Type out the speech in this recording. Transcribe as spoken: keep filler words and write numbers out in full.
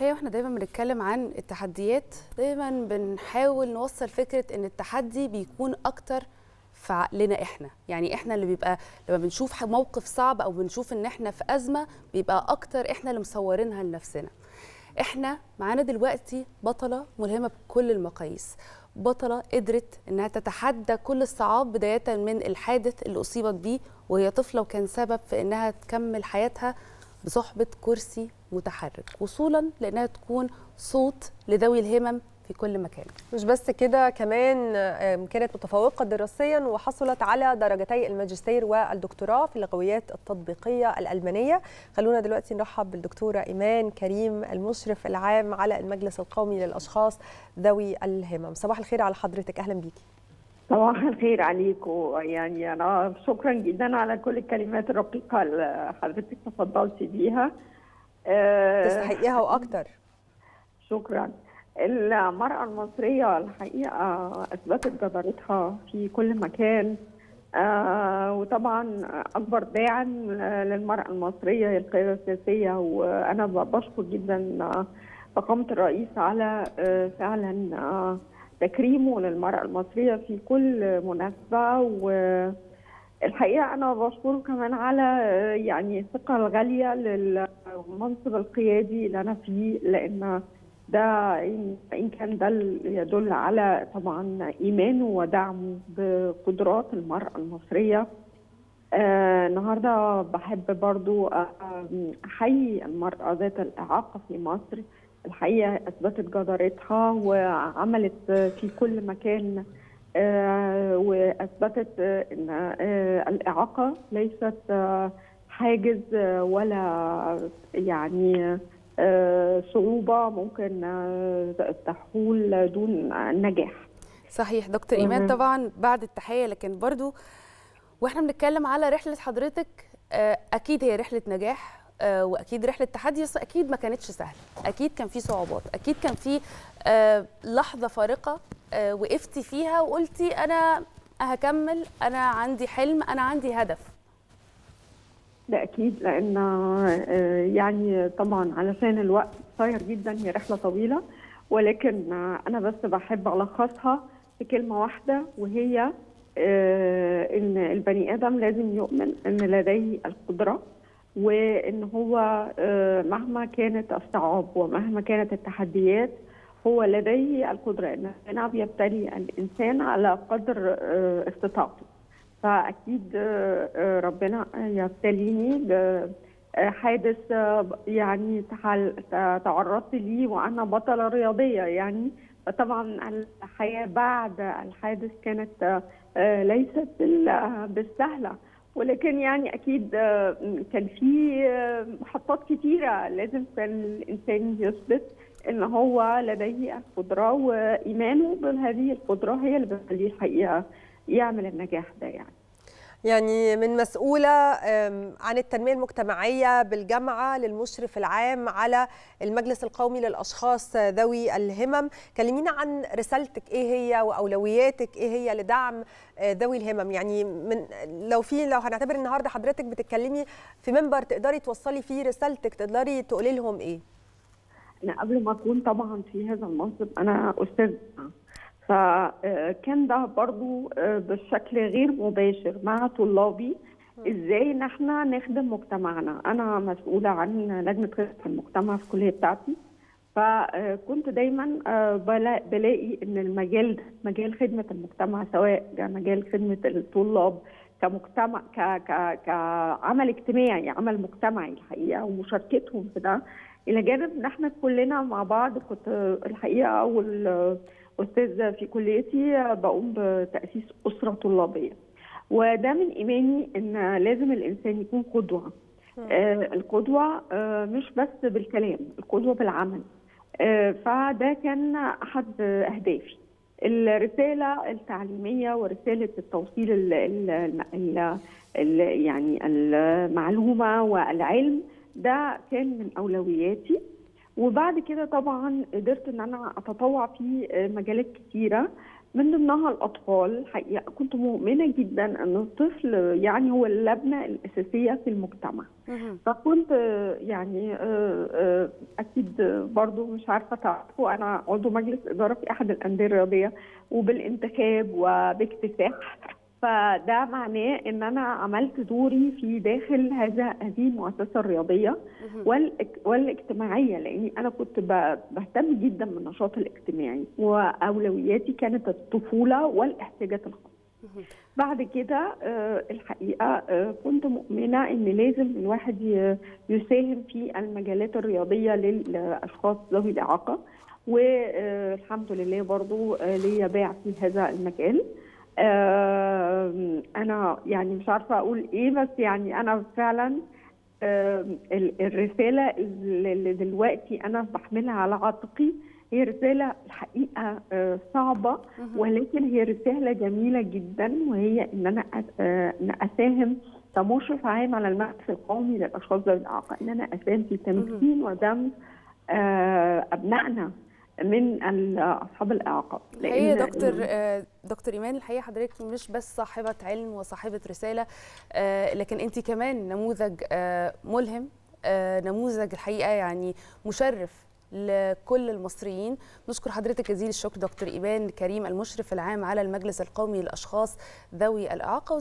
هي واحنا دايما بنتكلم عن التحديات دايما بنحاول نوصل فكرة ان التحدي بيكون اكتر في عقلنا احنا، يعني احنا اللي بيبقى لما بنشوف موقف صعب او بنشوف ان احنا في ازمة بيبقى اكتر احنا اللي مصورينها لنفسنا. احنا معانا دلوقتي بطلة ملهمة بكل المقاييس، بطلة قدرت انها تتحدى كل الصعاب بداية من الحادث اللي اصيبت بيه وهي طفلة وكان سبب في انها تكمل حياتها بصحبة كرسي متحرك، وصولا لانها تكون صوت لذوي الهمم في كل مكان. مش بس كده، كمان كانت متفوقة دراسيا وحصلت على درجتي الماجستير والدكتوراه في اللغويات التطبيقية الألمانية. خلونا دلوقتي نرحب بالدكتورة إيمان كريم، المشرف العام على المجلس القومي للأشخاص ذوي الهمم. صباح الخير على حضرتك، أهلا بيكي. صباح الخير عليكم. يعني أنا شكرا جدا على كل الكلمات الرقيقة اللي حضرتك تفضلتي بيها. تستحقيها وأكتر. شكرا. المرأة المصرية الحقيقة أثبتت جدارتها في كل مكان، آه وطبعا أكبر داعم للمرأة المصرية هي القيادة السياسية، وأنا بشكر جدا فخامة الرئيس على آه فعلا آه تكريمه للمرأة المصرية في كل مناسبة. والحقيقة أنا بشكره كمان على آه يعني الثقة الغالية للمنصب القيادي اللي أنا فيه، لأن ده إن كان ده يدل على طبعا إيمانه ودعمه بقدرات المرأة المصرية. آه النهارده بحب برضو أحيي المرأة ذات الإعاقة في مصر، الحقيقة أثبتت جدارتها وعملت في كل مكان، آه وأثبتت أن آه الإعاقة ليست آه حاجز ولا يعني صعوبة ممكن تحول دون نجاح. صحيح دكتور إيمان، طبعا بعد التحية، لكن برضو واحنا بنتكلم على رحلة حضرتك، أكيد هي رحلة نجاح وأكيد رحلة تحدي، بس أكيد ما كانتش سهلة، أكيد كان في صعوبات، أكيد كان في لحظة فارقة وقفتي فيها وقلتي أنا هكمل، أنا عندي حلم، أنا عندي هدف. ده أكيد، لأن يعني طبعا علشان الوقت قصير جدا، هي رحلة طويلة، ولكن أنا بس بحب ألخصها في كلمة واحدة، وهي إن البني آدم لازم يؤمن إن لديه القدرة، وإن هو مهما كانت الصعاب ومهما كانت التحديات هو لديه القدرة، إن ربنا بيبتلي الإنسان على قدر استطاعته. فأكيد ربنا يبتليني بحادث يعني تعرضت ليه وأنا بطلة رياضية، يعني طبعا الحياة بعد الحادث كانت ليست بالسهلة، ولكن يعني أكيد كان في محطات كتيرة لازم كان الإنسان يثبت إن هو لديه القدرة، وإيمانه بهذه القدرة هي اللي بتخليه الحقيقة يعمل النجاح ده. يعني يعني من مسؤولة عن التنمية المجتمعية بالجامعة للمشرف العام على المجلس القومي للأشخاص ذوي الهمم، كلمينا عن رسالتك إيه هي وأولوياتك إيه هي لدعم ذوي الهمم. يعني من لو في لو هنعتبر النهارده حضرتك بتتكلمي في منبر تقدري توصلي فيه رسالتك، تقدري تقولي لهم إيه؟ أنا قبل ما أكون طبعا في هذا المنصب أنا أستاذة، فكان ده برضو بشكل غير مباشر مع طلابي ازاي ان احنا نخدم مجتمعنا. انا مسؤوله عن لجنه خدمه المجتمع في الكليه بتاعتي، فكنت دايما بلاقي ان المجال مجال خدمه المجتمع، سواء مجال خدمه الطلاب كمجتمع كعمل اجتماعي، عمل مجتمعي الحقيقه، ومشاركتهم في ده، الى جانب ان احنا كلنا مع بعض. كنت الحقيقه اول أستاذ في كليتي بقوم بتأسيس أسرة طلابية، وده من إيماني إن لازم الإنسان يكون قدوة. آه القدوة آه مش بس بالكلام، القدوة بالعمل. آه فده كان أحد أهدافي، الرسالة التعليمية ورسالة التوصيل ال ال ال ال يعني المعلومة والعلم، ده كان من أولوياتي. وبعد كده طبعا قدرت ان انا اتطوع في مجالات كتيره، من ضمنها الأطفال. الحقيقة كنت مؤمنة جدا أن الطفل يعني هو اللبنة الأساسية في المجتمع. فكنت يعني أكيد برضو مش عارفة تعرفوا أنا عضو مجلس إدارة في أحد الأندية الرياضية وبالانتخاب وباكتساح، فده معناه ان انا عملت دوري في داخل هذا هذه المؤسسه الرياضيه والاجتماعيه، لاني انا كنت بهتم جدا بالنشاط الاجتماعي واولوياتي كانت الطفوله والاحتياجات الخاصه. بعد كده الحقيقه كنت مؤمنه ان لازم الواحد يساهم في المجالات الرياضيه للاشخاص ذوي الاعاقه، والحمد لله برضو ليا باع في هذا المجال. أنا يعني مش عارفة أقول إيه، بس يعني أنا فعلا الرسالة اللي دلوقتي أنا بحملها على عاتقي هي رسالة الحقيقة صعبة، ولكن هي رسالة جميلة جدا، وهي إن أنا أساهم كمشرف عام على المجلس القومي للأشخاص ذوي الإعاقة، إن أنا أساهم في تمكين ودمج أبنائنا من اصحاب الاعاقه. هي دكتور دكتور ايمان، الحقيقه حضرتك مش بس صاحبه علم وصاحبه رساله، لكن انت كمان نموذج ملهم، نموذج الحقيقه يعني مشرف لكل المصريين. نشكر حضرتك جزيل الشكر دكتور ايمان كريم، المشرف العام على المجلس القومي للاشخاص ذوي الاعاقه.